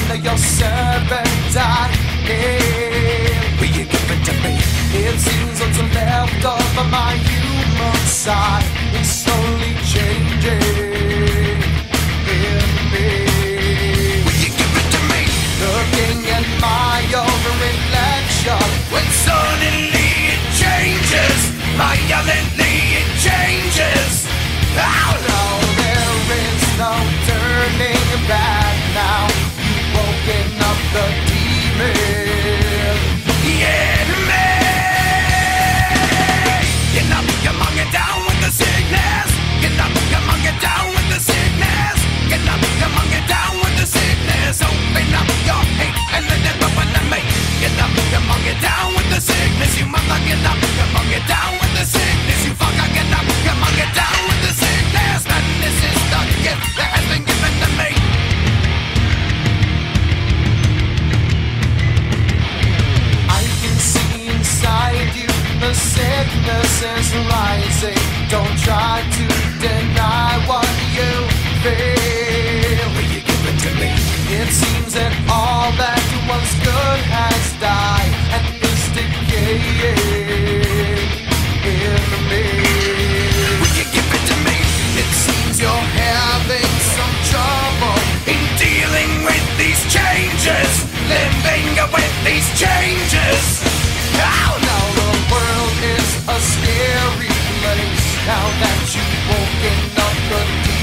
your serpentine. Will you give it to me? It seems what's left of my human side is slowly changing in me. Will you give it to me? Looking at my own reflection, when suddenly it changes, violently it changes. Oh no, there is no turning back now. You've woken up the demon. Yeah, man. Get up, come on, get down with the sickness. Get up, come on, get down with the sickness. Get up, come on, get down with the sickness. Open up your hate and let it open to me. Get up, come on, get down with the sickness. You mother, get up, come on, get down with the sickness. You fucker, get up, come on, get down with the sickness. And this is the gift that has been given to me. I can see inside you, the sickness is rising. Don't try to deny what you feel. Will you give it to me? It seems that all that was good has died and is decaying in me. Will you give it to me? It seems you're having some trouble in dealing with these changes, living with these changes. Oh no, the world is a scary place now that you've woken up the